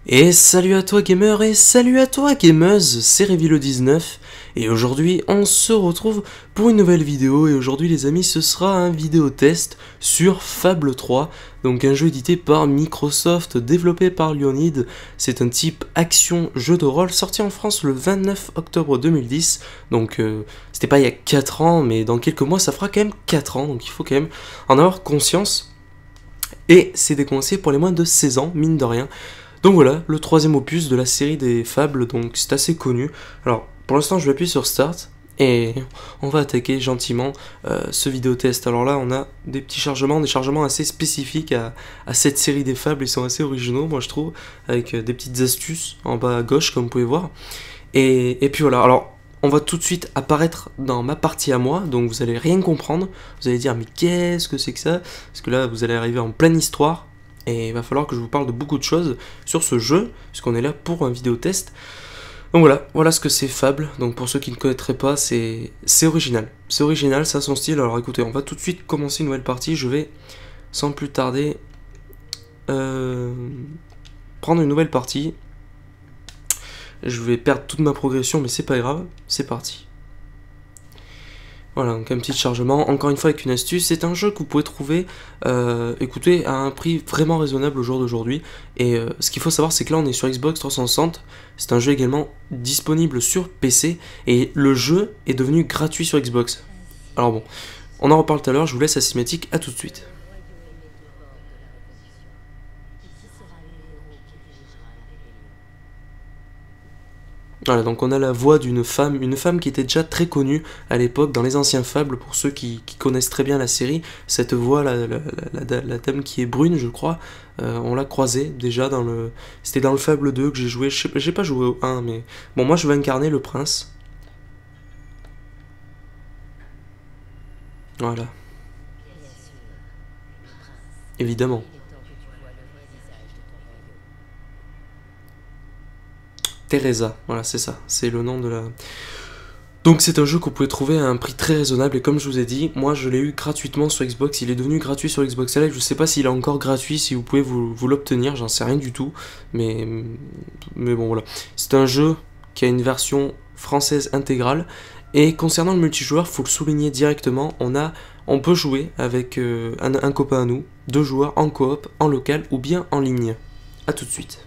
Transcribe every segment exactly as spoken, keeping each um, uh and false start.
Et salut à toi gamer et salut à toi gameuse, c'est Revilo dix-neuf et aujourd'hui on se retrouve pour une nouvelle vidéo et aujourd'hui les amis ce sera un vidéo test sur Fable trois, donc un jeu édité par Microsoft, développé par Leonid. C'est un type action jeu de rôle sorti en France le vingt-neuf octobre deux mille dix, donc euh, c'était pas il y a quatre ans mais dans quelques mois ça fera quand même quatre ans, donc il faut quand même en avoir conscience. Et c'est déconseillé pour les moins de seize ans, mine de rien. Donc voilà, le troisième opus de la série des Fables, donc c'est assez connu. Alors, pour l'instant, je vais appuyer sur Start, et on va attaquer gentiment euh, ce vidéo test. Alors là, on a des petits chargements, des chargements assez spécifiques à, à cette série des Fables, ils sont assez originaux, moi je trouve, avec euh, des petites astuces en bas à gauche, comme vous pouvez voir. Et, et puis voilà, alors... on va tout de suite apparaître dans ma partie à moi, donc vous allez rien comprendre, vous allez dire mais qu'est-ce que c'est que ça? Parce que là vous allez arriver en pleine histoire, et il va falloir que je vous parle de beaucoup de choses sur ce jeu, puisqu'on est là pour un vidéo test. Donc voilà, voilà ce que c'est Fable, donc pour ceux qui ne connaîtraient pas, c'est original. C'est original, ça a son style, alors écoutez, on va tout de suite commencer une nouvelle partie, je vais sans plus tarder euh, prendre une nouvelle partie. Je vais perdre toute ma progression, mais c'est pas grave, c'est parti. Voilà, donc un petit chargement, encore une fois avec une astuce, c'est un jeu que vous pouvez trouver, euh, écoutez, à un prix vraiment raisonnable au jour d'aujourd'hui, et euh, ce qu'il faut savoir c'est que là on est sur Xbox trois cent soixante, c'est un jeu également disponible sur P C, et le jeu est devenu gratuit sur Xbox. Alors bon, on en reparle tout à l'heure, je vous laisse la cinématique, à tout de suite. Voilà, donc on a la voix d'une femme, une femme qui était déjà très connue à l'époque dans les anciens Fables, pour ceux qui, qui connaissent très bien la série. Cette voix, la, la, la, la, la dame qui est brune, je crois, euh, on l'a croisée déjà dans le... C'était dans le Fable deux que j'ai joué, j'ai pas joué au un, mais... Bon, moi je vais incarner le prince. Voilà. Évidemment. Teresa, voilà, c'est ça, c'est le nom de la... Donc c'est un jeu que vous pouvez trouver à un prix très raisonnable, et comme je vous ai dit, moi je l'ai eu gratuitement sur Xbox, il est devenu gratuit sur Xbox Live, je sais pas s'il est encore gratuit, si vous pouvez vous, vous l'obtenir, j'en sais rien du tout, mais, mais bon voilà. C'est un jeu qui a une version française intégrale, et concernant le multijoueur, faut le souligner directement, on, a, on peut jouer avec euh, un, un copain à nous, deux joueurs en coop, en local ou bien en ligne. A tout de suite.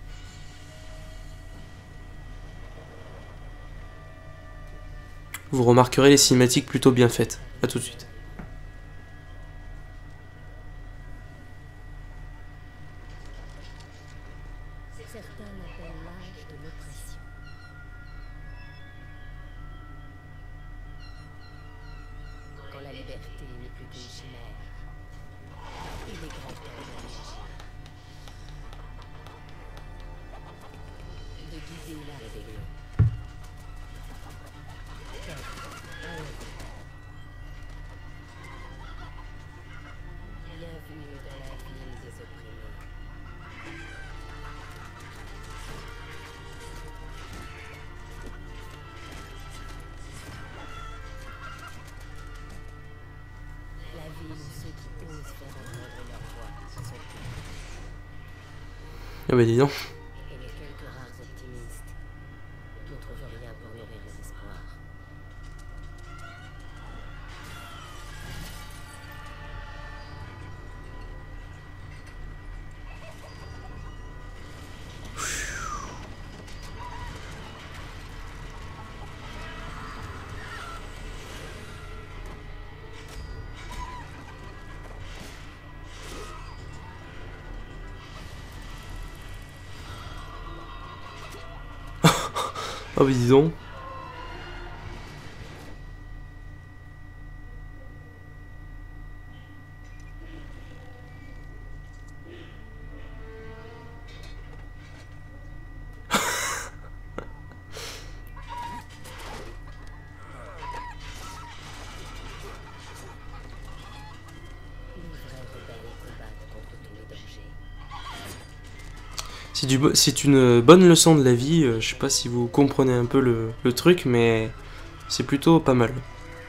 Vous remarquerez les cinématiques plutôt bien faites. A tout de suite. Certains l'appellent l'âge de l'oppression. Quand la liberté n'est plus qu'une chimère, il est grand temps d'agir, de guider la rébellion. Bienvenue dans la ville des opprimés. La ville où ceux qui osent faire entendre leur voix sont punis. Ah bah dis donc. Et les quelques rares optimistes ne trouvent rien pour nourrir les espoirs. Ah bah dis donc. C'est une bonne leçon de la vie, euh, je sais pas si vous comprenez un peu le, le truc, mais c'est plutôt pas mal.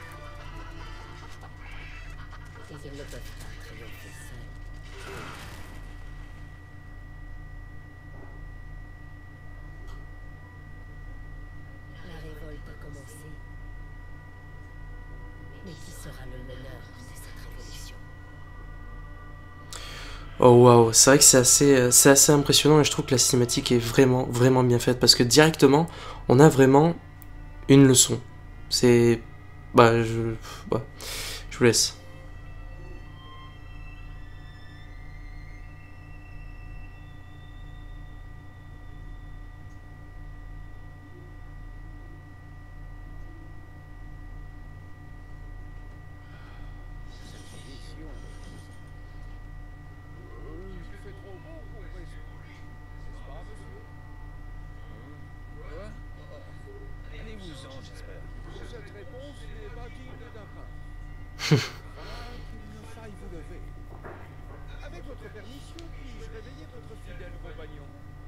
Ils ne peuvent pas triompher seuls. sera le meneur de cette révolution. Oh waouh, c'est vrai que c'est assez, c'est assez impressionnant et je trouve que la cinématique est vraiment, vraiment bien faite parce que directement, on a vraiment une leçon. C'est... Bah, je... Bah, je vous laisse. Allez-vous-en, j'espère. Cette réponse n'est pas digne d'un prince. Voilà qu'il ne faille vous lever. Avec votre permission, puis-je réveiller votre fidèle compagnon?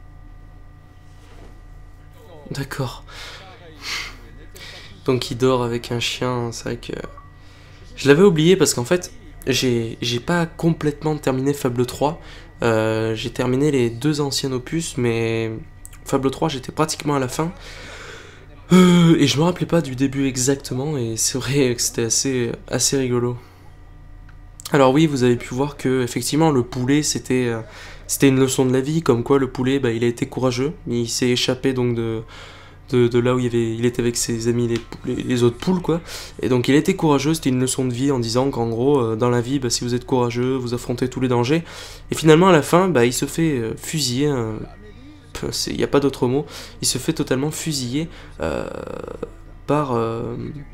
D'accord. Donc il dort avec un chien, c'est vrai que... Je l'avais oublié parce qu'en fait, j'ai j'ai pas complètement terminé Fable trois. Euh, j'ai terminé les deux anciens opus, mais Fable trois, j'étais pratiquement à la fin. Euh, et je me rappelais pas du début exactement, et c'est vrai que c'était assez, assez rigolo. Alors oui, vous avez pu voir que effectivement le poulet c'était euh, c'était une leçon de la vie, comme quoi le poulet bah, il a été courageux, il s'est échappé donc de, de, de là où il, y avait, il était avec ses amis les, les, les autres poules quoi, et donc il a été courageux, c'était une leçon de vie en disant qu'en gros euh, dans la vie bah, si vous êtes courageux vous affrontez tous les dangers, et finalement à la fin bah, il se fait euh, fusiller, hein, il n'y a pas d'autre mot, il se fait totalement fusiller euh, par... Euh,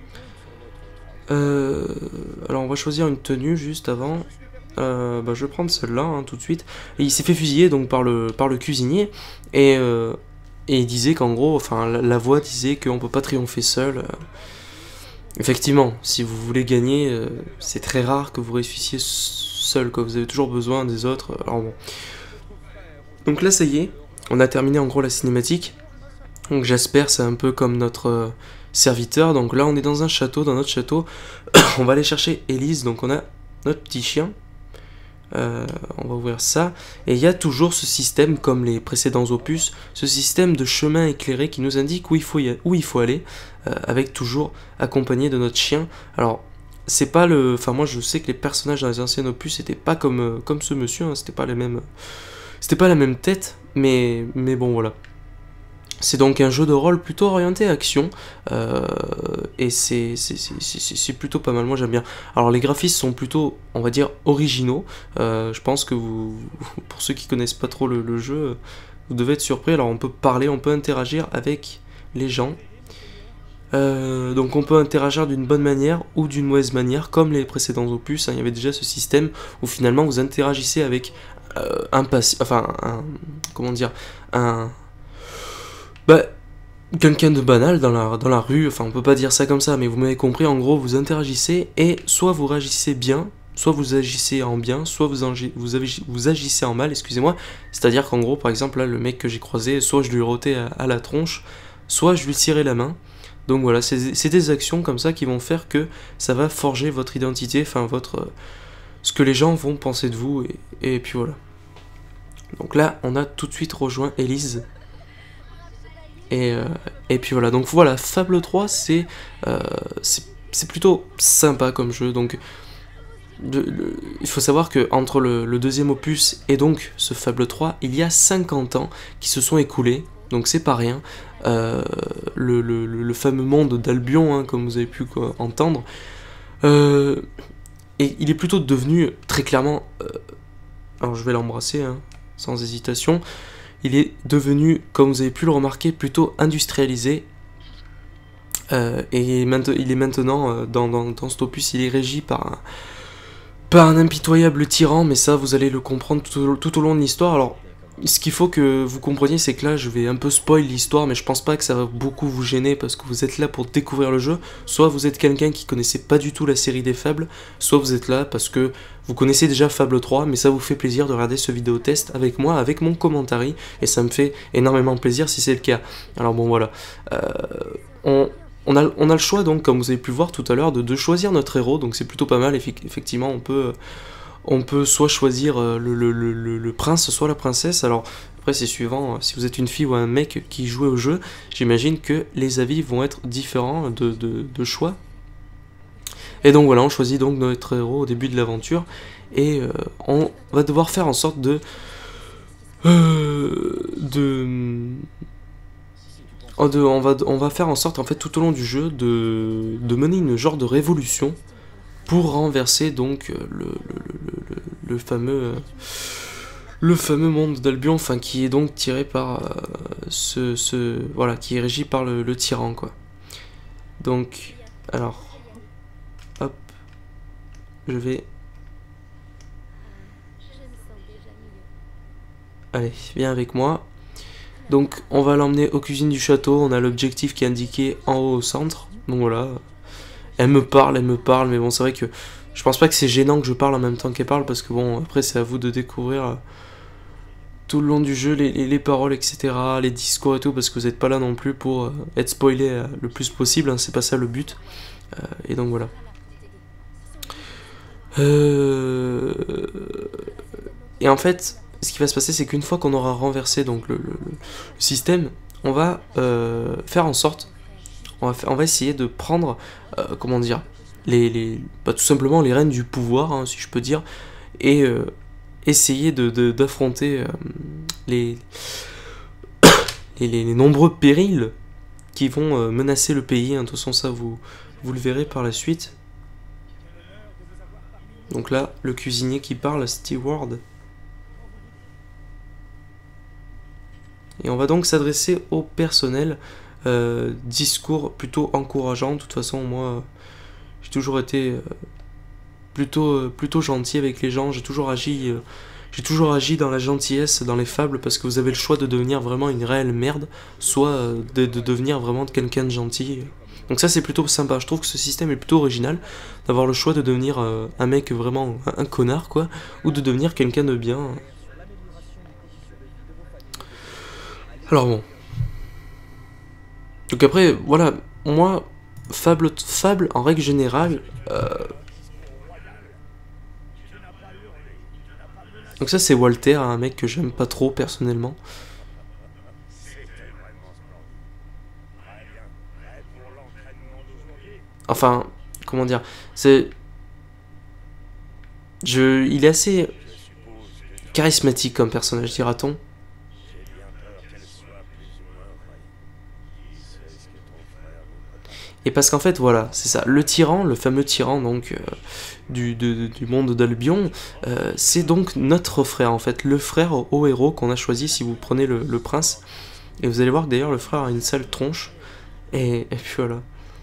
Euh, alors on va choisir une tenue juste avant. Euh, bah, je vais prendre celle-là hein, tout de suite. Et il s'est fait fusiller donc par le, par le cuisinier. Et, euh, et il disait qu'en gros, enfin la, la voix disait qu'on peut pas triompher seul. Effectivement, si vous voulez gagner, euh, c'est très rare que vous réussissiez seul, quoi. Vous avez toujours besoin des autres. Alors bon. Donc là ça y est, on a terminé en gros la cinématique. Donc Jasper c'est un peu comme notre... Euh, serviteur, donc là on est dans un château, dans notre château, on va aller chercher Élise, donc on a notre petit chien, euh, on va ouvrir ça, et il y a toujours ce système, comme les précédents opus, ce système de chemin éclairé qui nous indique où il faut, y aller, où il faut aller, euh, avec toujours accompagné de notre chien. Alors c'est pas le, enfin moi je sais que les personnages dans les anciens opus c'était pas comme, euh, comme ce monsieur, hein, c'était pas les mêmes, c'était pas la même tête, mais, mais bon voilà. C'est donc un jeu de rôle plutôt orienté action, euh, et c'est plutôt pas mal, moi j'aime bien. Alors les graphismes sont plutôt, on va dire, originaux, euh, je pense que vous, pour ceux qui connaissent pas trop le, le jeu, vous devez être surpris. Alors on peut parler, on peut interagir avec les gens, euh, donc on peut interagir d'une bonne manière ou d'une mauvaise manière, comme les précédents opus, hein, il y avait déjà ce système où finalement vous interagissez avec euh, un passé, enfin, un, comment dire, un... Bah, quelqu'un de banal dans la, dans la rue, enfin on peut pas dire ça comme ça, mais vous m'avez compris, en gros vous interagissez et soit vous réagissez bien, soit vous agissez en bien, soit vous, vous, avez, vous agissez en mal, excusez-moi, c'est-à-dire qu'en gros par exemple là le mec que j'ai croisé, soit je lui rotais à, à la tronche, soit je lui tirais la main, donc voilà, c'est des actions comme ça qui vont faire que ça va forger votre identité, enfin votre, ce que les gens vont penser de vous, et, et puis voilà. Donc là on a tout de suite rejoint Élise. Et, euh, et puis voilà, donc voilà, Fable trois c'est euh, c'est plutôt sympa comme jeu, donc de, le, il faut savoir que entre le, le deuxième opus et donc ce Fable trois, il y a cinquante ans qui se sont écoulés, donc c'est pas rien, euh, le, le, le fameux monde d'Albion, hein, comme vous avez pu quoi, entendre, euh, et il est plutôt devenu très clairement, euh, alors je vais l'embrasser hein, sans hésitation, il est devenu, comme vous avez pu le remarquer, plutôt industrialisé. Euh, et il est maintenant, euh, dans, dans, dans cet opus, il est régi par un, par un impitoyable tyran, mais ça, vous allez le comprendre tout, tout au long de l'histoire. Alors, ce qu'il faut que vous compreniez, c'est que là, je vais un peu spoil l'histoire, mais je pense pas que ça va beaucoup vous gêner, parce que vous êtes là pour découvrir le jeu. Soit vous êtes quelqu'un qui connaissait pas du tout la série des Fables, soit vous êtes là parce que vous connaissez déjà Fable trois, mais ça vous fait plaisir de regarder ce vidéo test avec moi, avec mon commentary, et ça me fait énormément plaisir si c'est le cas. Alors bon, voilà. Euh, on... On a, on a le choix, donc, comme vous avez pu voir tout à l'heure, de, de choisir notre héros, donc c'est plutôt pas mal, effectivement, on peut... On peut soit choisir le, le, le, le prince, soit la princesse. Alors après c'est suivant, si vous êtes une fille ou un mec qui joue au jeu, j'imagine que les avis vont être différents de, de, de choix. Et donc voilà, on choisit donc notre héros au début de l'aventure, et euh, on va devoir faire en sorte de... Euh, de... De, on, va, on va faire en sorte en fait tout au long du jeu de, de mener une genre de révolution pour renverser donc le, le, le, le, le fameux le fameux monde d'Albion, enfin qui est donc tiré par euh, ce, ce voilà, qui est régi par le, le tyran quoi. Donc alors hop, je vais allez, viens avec moi. Donc on va l'emmener aux cuisines du château, on a l'objectif qui est indiqué en haut au centre. Donc voilà, elle me parle, elle me parle, mais bon c'est vrai que je pense pas que c'est gênant que je parle en même temps qu'elle parle, parce que bon après c'est à vous de découvrir euh, tout le long du jeu les, les, les paroles, et cetera, les discours et tout, parce que vous n'êtes pas là non plus pour euh, être spoilé euh, le plus possible, hein, c'est pas ça le but. Euh, et donc voilà. Euh... Et en fait... Ce qui va se passer, c'est qu'une fois qu'on aura renversé donc, le, le, le système, on va euh, faire en sorte, on va, faire, on va essayer de prendre, euh, comment dire, les, les, bah, tout simplement les rênes du pouvoir, hein, si je peux dire, et euh, essayer de, de, d'affronter euh, les, les, les nombreux périls qui vont euh, menacer le pays. Hein. De toute façon, ça, vous, vous le verrez par la suite. Donc là, le cuisinier qui parle, Steward. Et on va donc s'adresser au personnel, euh, discours plutôt encourageant. De toute façon, moi, j'ai toujours été euh, plutôt, euh, plutôt gentil avec les gens. J'ai toujours agi, euh, j'ai toujours agi dans la gentillesse, dans les fables, parce que vous avez le choix de devenir vraiment une réelle merde, soit euh, de, de devenir vraiment quelqu'un de gentil. Donc ça, c'est plutôt sympa. Je trouve que ce système est plutôt original, d'avoir le choix de devenir euh, un mec vraiment un, un connard, quoi, ou de devenir quelqu'un de bien. Alors bon. Donc après, voilà, moi, Fable, Fable en règle générale... Euh... Donc ça c'est Walter, un mec que j'aime pas trop personnellement. Enfin, comment dire, c'est... Je... Il est assez charismatique comme personnage, dira-t-on. Et parce qu'en fait, voilà, c'est ça, le tyran, le fameux tyran donc euh, du, de, du monde d'Albion, euh, c'est donc notre frère en fait, le frère au héros qu'on a choisi si vous prenez le, le prince. Et vous allez voir que d'ailleurs le frère a une sale tronche. Et, et puis voilà.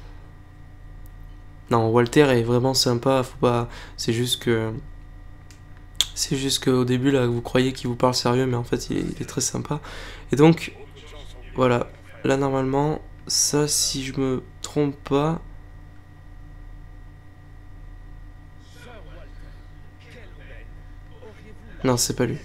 Non, Walter est vraiment sympa, faut pas... C'est juste que... C'est juste qu'au début là, vous croyez qu'il vous parle sérieux, mais en fait il est, il est très sympa. Et donc, voilà, là normalement... Ça, si je me trompe pas... Non, c'est pas lui.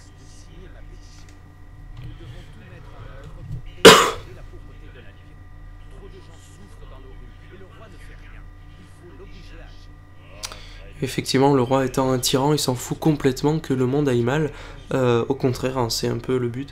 Effectivement, le roi étant un tyran, il s'en fout complètement que le monde aille mal. Euh, au contraire, hein, c'est un peu le but.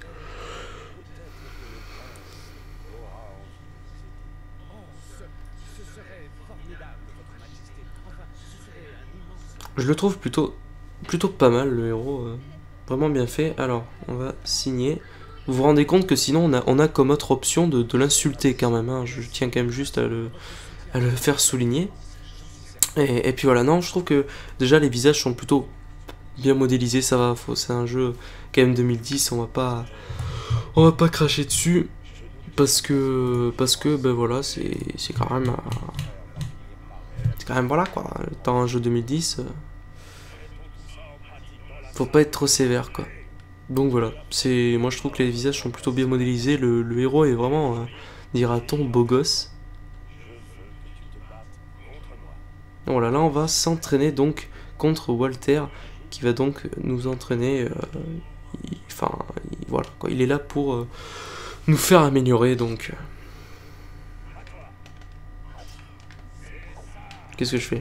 Je le trouve plutôt, plutôt pas mal, le héros, euh, vraiment bien fait. Alors, on va signer. Vous vous rendez compte que sinon, on a, on a comme autre option de, de l'insulter quand même. Hein. Je tiens quand même juste à le, à le faire souligner. Et, et puis voilà, non, je trouve que déjà les visages sont plutôt bien modélisés, ça va. C'est un jeu quand même deux mille dix, on va pas, on va pas cracher dessus. Parce que, parce que ben voilà, c'est quand même... C'est quand même, voilà quoi, dans un jeu deux mille dix... Euh, faut pas être trop sévère quoi. Donc voilà, c'est, moi je trouve que les visages sont plutôt bien modélisés, le, le héros est vraiment, euh, dira-t-on, beau gosse. Voilà, là on va s'entraîner donc contre Walter, qui va donc nous entraîner, euh, il, enfin, il, voilà quoi, il est là pour euh, nous faire améliorer donc. Qu'est-ce que je fais ?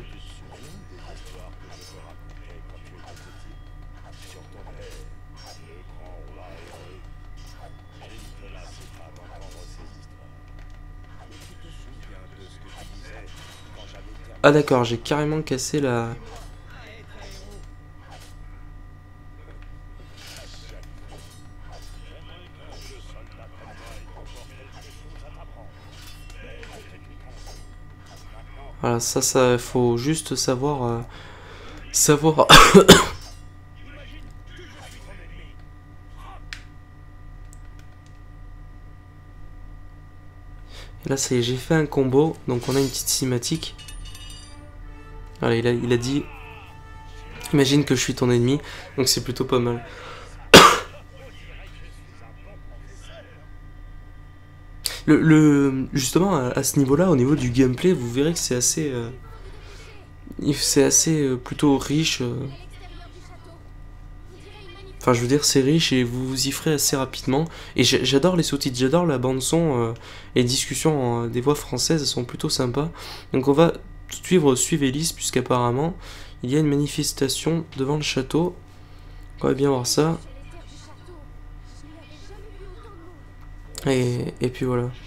Ah d'accord, j'ai carrément cassé la... Voilà, ça, ça, faut juste savoir... Euh, savoir... Et là, c'est j'ai fait un combo, donc on a une petite cinématique. Voilà, il a, il a dit... Imagine que je suis ton ennemi, donc c'est plutôt pas mal. Le, le, justement, à, à ce niveau-là, au niveau du gameplay, vous verrez que c'est assez... Euh, c'est assez euh, plutôt riche. Euh, Enfin, je veux dire, c'est riche et vous vous y ferez assez rapidement. Et j'adore les sous-titres, j'adore la bande-son. Euh, les discussions euh, des voix françaises, elles sont plutôt sympas. Donc on va suivre, suivre Élise, puisqu'apparemment, il y a une manifestation devant le château. On va bien voir ça. Et, et puis voilà.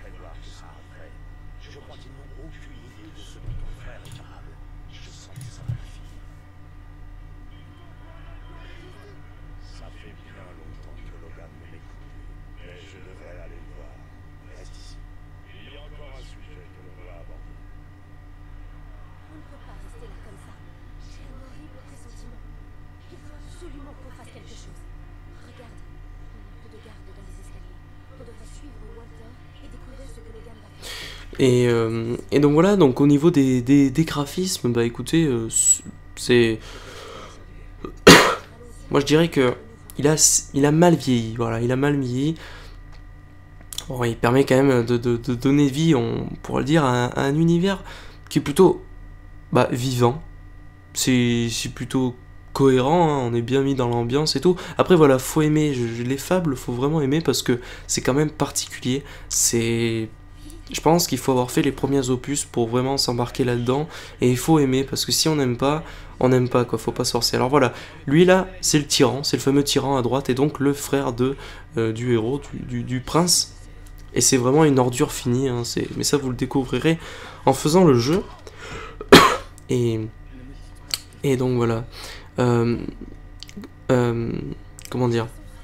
Et, euh, et donc voilà, donc au niveau des, des, des graphismes, bah écoutez, euh, c'est... Moi je dirais que il a, il a mal vieilli, voilà, il a mal vieilli. Bon, il permet quand même de, de, de donner vie, on pourrait le dire, à un, à un univers qui est plutôt bah, vivant. C'est plutôt cohérent, hein, on est bien mis dans l'ambiance et tout. Après voilà, faut aimer, je, je, les fables, faut vraiment aimer parce que c'est quand même particulier. C'est... Je pense qu'il faut avoir fait les premiers opus pour vraiment s'embarquer là-dedans. Et il faut aimer, parce que si on n'aime pas, on n'aime pas, quoi. Faut pas se forcer. Alors voilà, lui là, c'est le tyran, c'est le fameux tyran à droite, et donc le frère de, euh, du héros, du, du, du prince. Et c'est vraiment une ordure finie, hein, mais ça vous le découvrirez en faisant le jeu. Et, et donc voilà. Euh, euh, comment dire?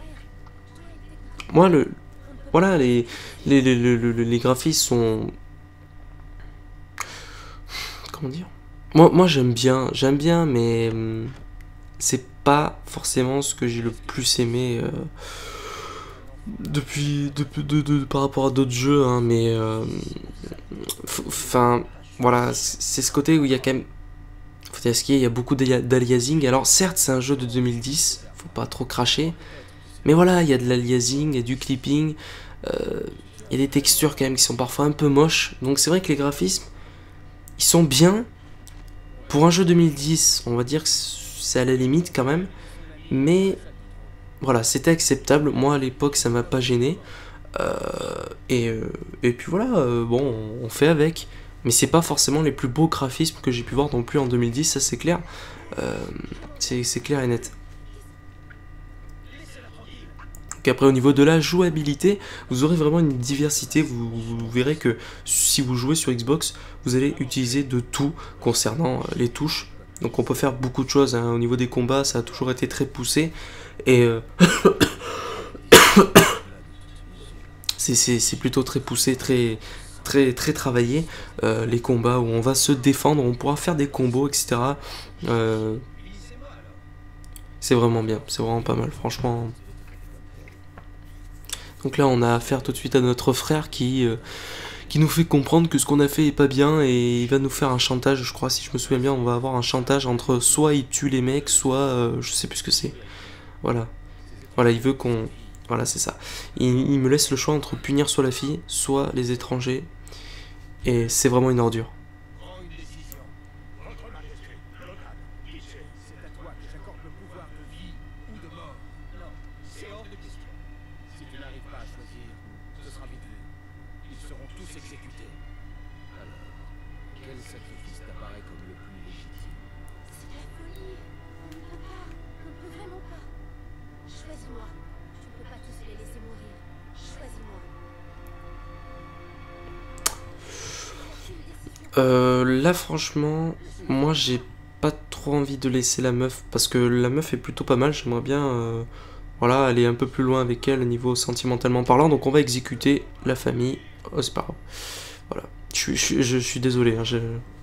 Moi, le... Voilà, les, les, les, les, les graphismes sont... Comment dire? Moi, moi j'aime bien, j'aime bien, mais hum, c'est pas forcément ce que j'ai le plus aimé euh, depuis, depuis de, de, de, par rapport à d'autres jeux, hein, mais... Enfin, euh, voilà, c'est ce côté où il y a quand même... Faut dire ce qu'il y a, il y a beaucoup d'aliasing. Alors certes, c'est un jeu de deux mille dix, faut pas trop cracher, mais voilà, il y a de l'aliasing, il y a du clipping... Euh, il y a des textures quand même qui sont parfois un peu moches. Donc c'est vrai que les graphismes, ils sont bien. Pour un jeu deux mille dix, on va dire que c'est à la limite quand même. Mais voilà, c'était acceptable. Moi à l'époque, ça m'a pas gêné. Euh, et, euh, et puis voilà, euh, bon, on fait avec. Mais c'est pas forcément les plus beaux graphismes que j'ai pu voir non plus en deux mille dix, ça c'est clair. Euh, c'est clair et net. Après au niveau de la jouabilité, vous aurez vraiment une diversité, vous, vous verrez que si vous jouez sur Xbox, vous allez utiliser de tout concernant les touches. Donc on peut faire beaucoup de choses, hein. Au niveau des combats, ça a toujours été très poussé. Et euh... c'est plutôt très poussé, très, très, très travaillé. Euh, les combats où on va se défendre, on pourra faire des combos, et cetera. Euh... C'est vraiment bien, c'est vraiment pas mal, franchement... Donc là on a affaire tout de suite à notre frère qui, euh, qui nous fait comprendre que ce qu'on a fait est pas bien et il va nous faire un chantage, je crois, si je me souviens bien, on va avoir un chantage entre soit il tue les mecs, soit euh, je sais plus ce que c'est. Voilà. Voilà, il veut qu'on... Voilà, c'est ça. Il, il me laisse le choix entre punir soit la fille, soit les étrangers. Et c'est vraiment une ordure. Euh, là, franchement, moi, j'ai pas trop envie de laisser la meuf, parce que la meuf est plutôt pas mal, j'aimerais bien, euh, voilà, aller un peu plus loin avec elle, niveau sentimentalement parlant, donc on va exécuter la famille. Oh, c'est pas grave. Voilà, je, suis- je, suis- je suis désolé, hein, je...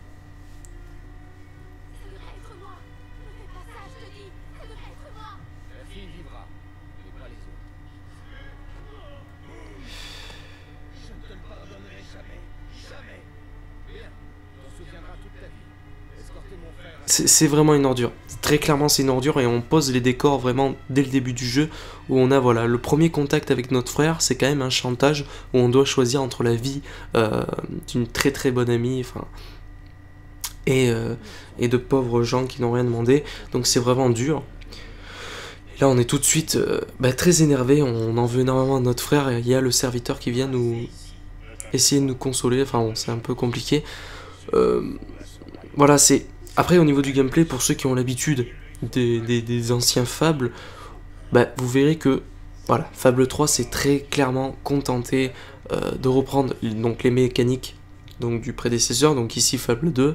La fille vivra, mais pas les autres. Je ne te le pardonnerai jamais. Jamais. Bien. Tu t'en souviendras toute ta vie. Escorter mon frère. C'est c'est vraiment une ordure. Très clairement, c'est une ordure et on pose les décors vraiment dès le début du jeu où on a voilà le premier contact avec notre frère, c'est quand même un chantage où on doit choisir entre la vie euh, d'une très très bonne amie, enfin et euh, et de pauvres gens qui n'ont rien demandé. Donc c'est vraiment dur. Et là, on est tout de suite euh, bah, très énervé. On en veut énormément à notre frère et il y a le serviteur qui vient nous essayer de nous consoler. Enfin, bon, c'est un peu compliqué. Euh, voilà, c'est après, au niveau du gameplay, pour ceux qui ont l'habitude des, des, des anciens Fables, bah, vous verrez que voilà, Fable trois s'est très clairement contenté euh, de reprendre donc, les mécaniques donc, du prédécesseur, donc ici Fable deux.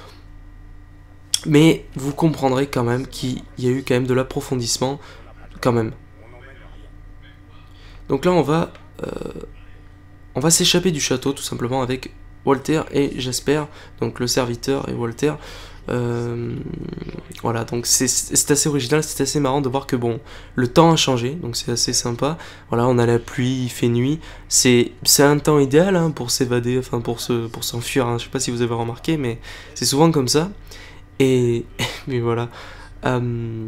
Mais vous comprendrez quand même qu'il y a eu quand même de l'approfondissement, quand même. Donc là, on va, euh, on va s'échapper du château, tout simplement, avec Walter et Jasper, donc le serviteur et Walter. Euh, voilà, donc c'est assez original, c'est assez marrant de voir que bon, le temps a changé, donc c'est assez sympa. Voilà, on a la pluie, il fait nuit, c'est un temps idéal hein, pour s'évader, enfin pour se, pour s'enfuir. Hein. Je sais pas si vous avez remarqué, mais c'est souvent comme ça. Et mais voilà. Euh,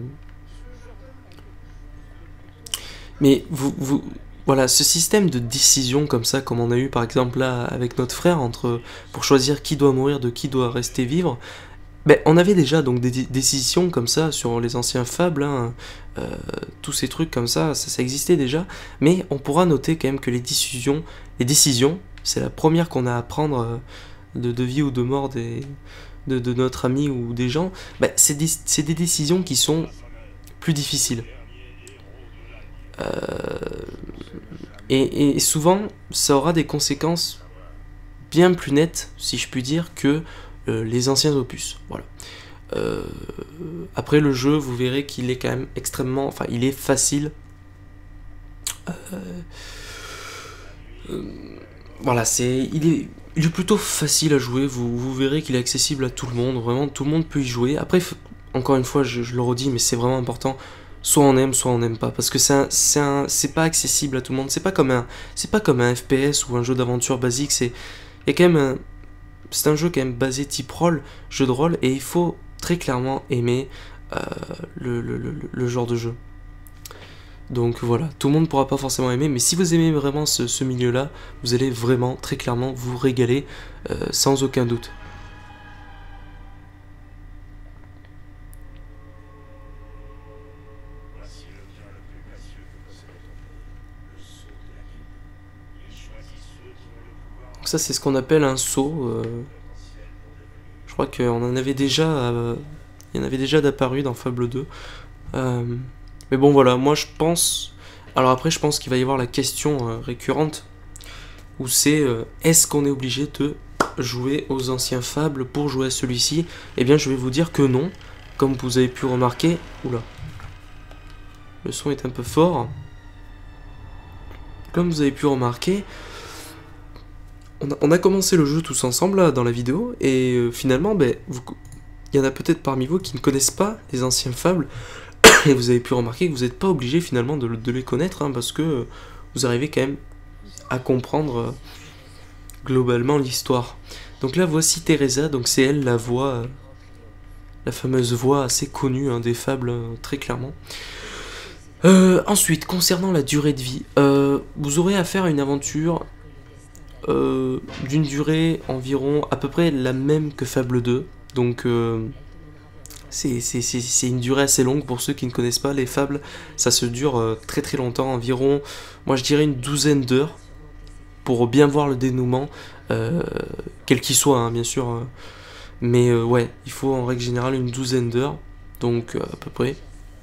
mais vous, vous, voilà, ce système de décision comme ça, comme on a eu par exemple là avec notre frère, entre pour choisir qui doit mourir de qui doit rester vivre. Ben, on avait déjà donc des décisions comme ça sur les anciens fables, hein, euh, tous ces trucs comme ça, ça, ça existait déjà, mais on pourra noter quand même que les décisions, les décisions, c'est la première qu'on a à prendre euh, de, de vie ou de mort des, de, de notre ami ou des gens, ben, c'est des, c'est des décisions qui sont plus difficiles. Euh, et, et souvent, ça aura des conséquences bien plus nettes, si je puis dire, que Euh, les anciens opus, voilà. Euh, après le jeu, vous verrez qu'il est quand même extrêmement, enfin il est facile. Euh, euh, voilà, c'est, il est, il est plutôt facile à jouer. Vous, vous verrez qu'il est accessible à tout le monde. Vraiment, tout le monde peut y jouer. Après, encore une fois, je, je le redis, mais c'est vraiment important. Soit on aime, soit on n'aime pas, parce que c'est c'est pas accessible à tout le monde. C'est pas comme un, c'est pas comme un F P S ou un jeu d'aventure basique. C'est, il y a quand même un C'est un jeu quand même basé type rôle, jeu de rôle, et il faut très clairement aimer euh, le, le, le, le genre de jeu. Donc voilà, tout le monde ne pourra pas forcément aimer, mais si vous aimez vraiment ce, ce milieu-là, vous allez vraiment très clairement vous régaler euh, sans aucun doute. Donc ça c'est ce qu'on appelle un saut. Euh, je crois qu'on en avait déjà, euh, il y en avait déjà d'apparu dans Fable deux. Euh, mais bon voilà, moi je pense. Alors après je pense qu'il va y avoir la question euh, récurrente où c'est euh, est-ce qu'on est obligé de jouer aux anciens Fables pour jouer à celui-ci? Eh bien je vais vous dire que non, comme vous avez pu remarquer. Oula, le son est un peu fort. Comme vous avez pu remarquer. On a, on a commencé le jeu tous ensemble là, dans la vidéo, et euh, finalement, ben, vous, il y en a peut-être parmi vous qui ne connaissent pas les anciens Fables, et vous avez pu remarquer que vous n'êtes pas obligé finalement de, de les connaître, hein, parce que euh, vous arrivez quand même à comprendre euh, globalement l'histoire. Donc là, voici Teresa, donc c'est elle la voix, euh, la fameuse voix assez connue hein, des Fables, euh, très clairement. Euh, ensuite, concernant la durée de vie, euh, vous aurez à faire une aventure Euh, d'une durée environ à peu près la même que Fable deux, donc euh, c'est une durée assez longue pour ceux qui ne connaissent pas les Fables. Ça se dure euh, très très longtemps, environ, moi je dirais une douzaine d'heures pour bien voir le dénouement, euh, quel qu'il soit hein, bien sûr, euh, mais euh, ouais, il faut en règle générale une douzaine d'heures, donc euh, à peu près.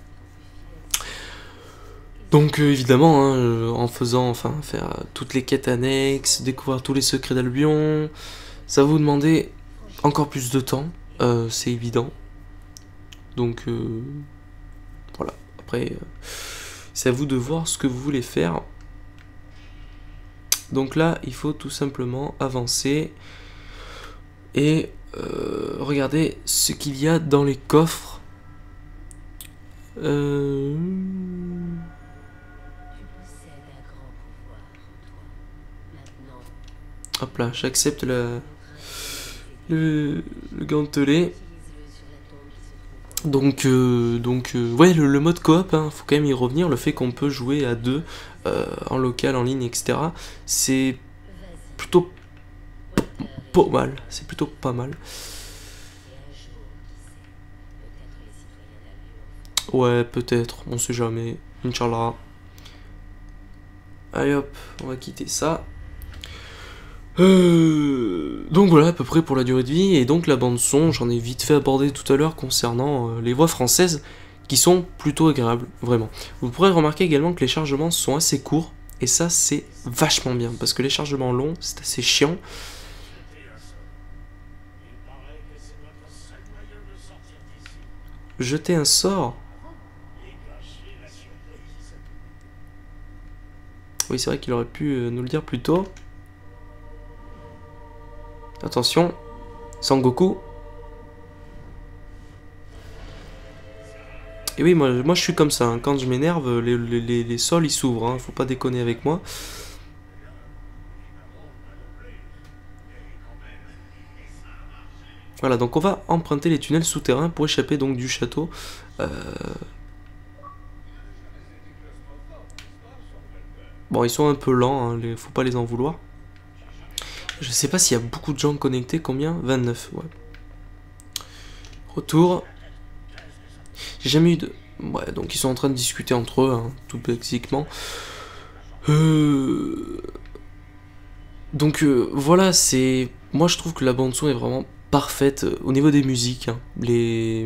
Donc euh, évidemment, hein, euh, en faisant, enfin, faire euh, toutes les quêtes annexes, découvrir tous les secrets d'Albion, ça va vous demander encore plus de temps, euh, c'est évident. Donc euh, voilà, après euh, c'est à vous de voir ce que vous voulez faire. Donc là il faut tout simplement avancer et euh, regarder ce qu'il y a dans les coffres. Euh... Hop là, j'accepte la... le, le gantelet. Donc, euh, donc euh, ouais, le, le mode coop, hein, faut quand même y revenir. Le fait qu'on peut jouer à deux, euh, en local, en ligne, et cetera. C'est plutôt pas mal. C'est plutôt pas mal. Ouais, peut-être, on sait jamais. Inch'Allah. Allez hop, on va quitter ça. Euh, donc voilà à peu près pour la durée de vie. Et donc la bande son, j'en ai vite fait aborder tout à l'heure concernant euh, les voix françaises qui sont plutôt agréables, vraiment. Vous pourrez remarquer également que les chargements sont assez courts. Et ça c'est vachement bien, parce que les chargements longs c'est assez chiant. Jeter un sort. Oui c'est vrai qu'il aurait pu euh, nous le dire plus tôt. Attention, Sangoku. Et oui, moi, moi je suis comme ça, hein. Quand je m'énerve, les, les, les sols ils s'ouvrent, hein. Faut pas déconner avec moi. Voilà, donc on va emprunter les tunnels souterrains pour échapper donc du château. Euh... Bon, ils sont un peu lents, hein. Les... faut pas les en vouloir. Je sais pas s'il y a beaucoup de gens connectés, combien? vingt-neuf, ouais. Retour. J'ai jamais eu de... Ouais, donc ils sont en train de discuter entre eux, hein, tout basiquement. Euh... Donc euh, voilà, c'est... Moi je trouve que la bande son est vraiment parfaite euh, au niveau des musiques. Hein. Les...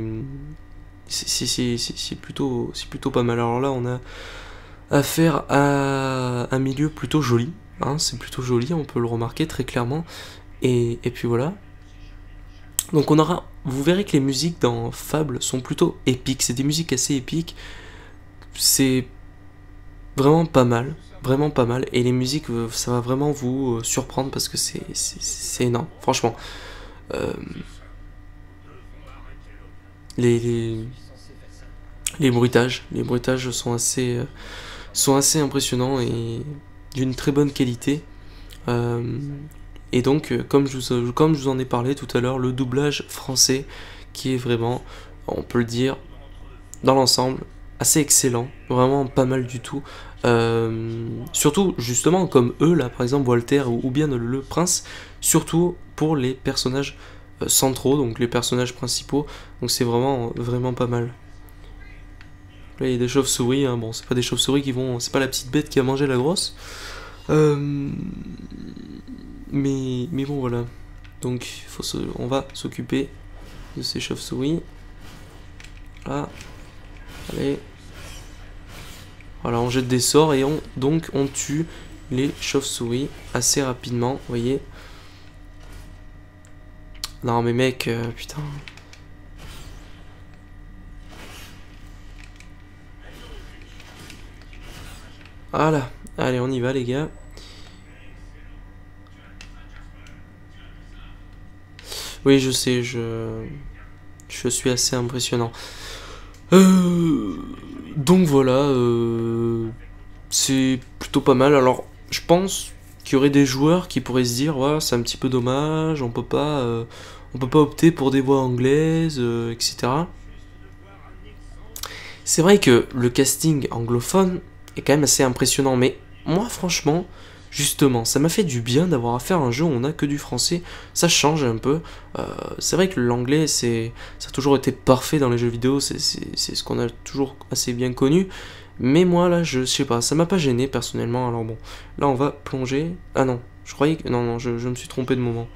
C'est plutôt, plutôt pas mal. Alors là, on a affaire à un milieu plutôt joli. Hein, c'est plutôt joli, on peut le remarquer très clairement. Et, et puis voilà. Donc on aura, vous verrez que les musiques dans Fable sont plutôt épiques. C'est des musiques assez épiques. C'est vraiment pas mal, vraiment pas mal. Et les musiques, ça va vraiment vous surprendre parce que c'est c'est énorme, franchement. Euh, les, les les bruitages, les bruitages sont assez sont assez impressionnants et d'une très bonne qualité. Euh, et donc, comme je, vous, comme je vous en ai parlé tout à l'heure, le doublage français qui est vraiment, on peut le dire, dans l'ensemble, assez excellent, vraiment pas mal du tout. Euh, surtout, justement, comme eux, là, par exemple, Walter ou, ou bien le, le prince, surtout pour les personnages euh, centraux, donc les personnages principaux. Donc c'est vraiment, vraiment pas mal. Là, il y a des chauves-souris, hein. Bon, c'est pas des chauves-souris qui vont... C'est pas la petite bête qui a mangé la grosse. Euh, mais, mais bon, voilà. Donc, faut se, on va s'occuper de ces chauves-souris. Là. Allez. Voilà, on jette des sorts et on, donc on tue les chauves-souris assez rapidement, vous voyez. Non, mais mec, euh, putain... Voilà, allez on y va les gars. Oui je sais, je, je suis assez impressionnant. Euh... Donc voilà, euh... c'est plutôt pas mal. Alors je pense qu'il y aurait des joueurs qui pourraient se dire ouais, c'est un petit peu dommage, on peut pas, euh... on peut pas opter pour des voix anglaises, euh, et cetera. C'est vrai que le casting anglophone est quand même assez impressionnant, mais moi franchement, justement, ça m'a fait du bien d'avoir à faire un jeu où on a que du français, ça change un peu. Euh, c'est vrai que l'anglais, c'est, ça a toujours été parfait dans les jeux vidéo, c'est ce qu'on a toujours assez bien connu, mais moi là, je sais pas, ça m'a pas gêné personnellement, alors bon, là on va plonger, ah non, je croyais que, non, non, je, je me suis trompé de moment.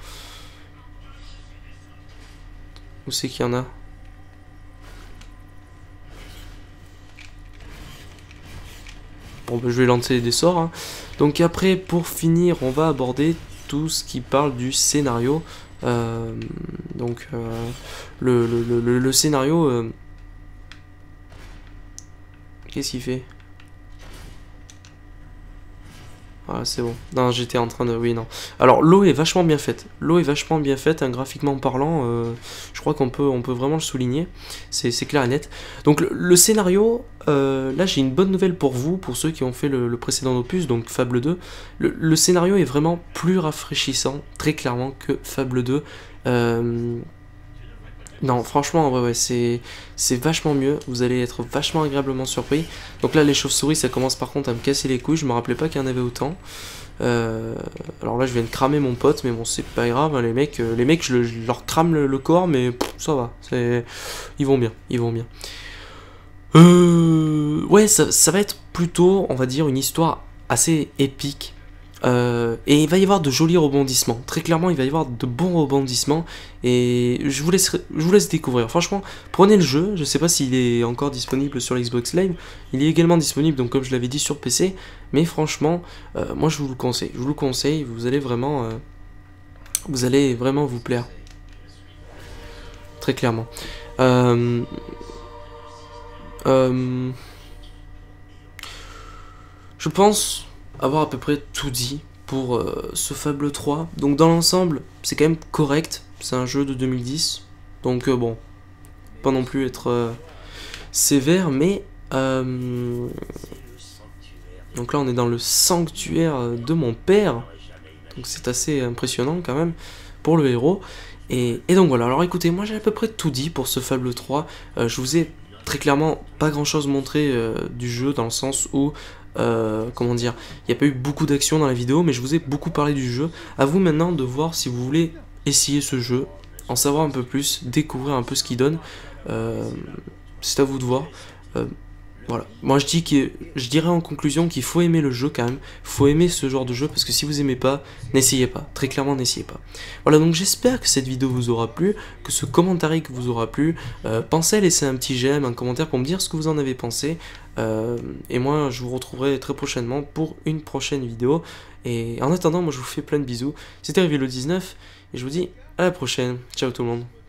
Où c'est qu'il y en a ? Bon, bah, je vais lancer des sorts. Hein. Donc après, pour finir, on va aborder tout ce qui parle du scénario. Euh, donc euh, le, le, le, le scénario... Euh... Qu'est-ce qu'il fait? Voilà, c'est bon. Non, j'étais en train de... Oui, non. Alors, l'eau est vachement bien faite. L'eau est vachement bien faite, hein, graphiquement parlant. Euh, je crois qu'on peut, on peut vraiment le souligner. C'est clair et net. Donc, le, le scénario... Euh, là, j'ai une bonne nouvelle pour vous, pour ceux qui ont fait le, le précédent opus, donc Fable deux. Le, le scénario est vraiment plus rafraîchissant, très clairement, que Fable deux. Euh... Non, franchement, ouais, ouais, c'est vachement mieux. Vous allez être vachement agréablement surpris. Donc là, les chauves-souris, ça commence par contre à me casser les couilles. Je me rappelais pas qu'il y en avait autant. Euh, alors là, je viens de cramer mon pote, mais bon, c'est pas grave. Hein, les mecs, euh, les mecs, je, le, je leur crame le, le corps, mais pff, ça va. Ils vont bien, ils vont bien. Euh, ouais, ça, ça va être plutôt, on va dire, une histoire assez épique. Euh, et il va y avoir de jolis rebondissements. Très clairement, il va y avoir de bons rebondissements. Et je vous laisse, je vous laisse découvrir. Franchement, prenez le jeu. Je sais pas s'il est encore disponible sur l'Xbox Live. Il est également disponible, donc comme je l'avais dit, sur P C. Mais franchement, euh, moi je vous le conseille. Je vous le conseille. Vous allez vraiment, euh, vous allez vraiment vous plaire. Très clairement. Euh, euh, je pense avoir à peu près tout dit pour euh, ce Fable trois. Donc dans l'ensemble, c'est quand même correct. C'est un jeu de deux mille dix. Donc euh, bon, pas non plus être euh, sévère, mais... Euh, donc là, on est dans le sanctuaire de mon père. Donc c'est assez impressionnant quand même pour le héros. Et, et donc voilà, alors écoutez, moi j'ai à peu près tout dit pour ce Fable trois. Euh, je vous ai très clairement pas grand chose montré euh, du jeu, dans le sens où... Euh, comment dire, il n'y a pas eu beaucoup d'action dans la vidéo, mais je vous ai beaucoup parlé du jeu. À vous maintenant de voir si vous voulez essayer ce jeu, en savoir un peu plus, découvrir un peu ce qu'il donne. Euh, c'est à vous de voir. Euh, voilà. Moi je dis que je dirais en conclusion qu'il faut aimer le jeu quand même. Faut aimer ce genre de jeu, parce que si vous aimez pas, n'essayez pas. Très clairement, n'essayez pas. Voilà, donc j'espère que cette vidéo vous aura plu, que ce commentaire vous aura plu. Euh, pensez à laisser un petit j'aime, un commentaire pour me dire ce que vous en avez pensé. Euh, et moi je vous retrouverai très prochainement pour une prochaine vidéo. Et en attendant, moi je vous fais plein de bisous. C'était Revilo dix-neuf et je vous dis à la prochaine. Ciao tout le monde.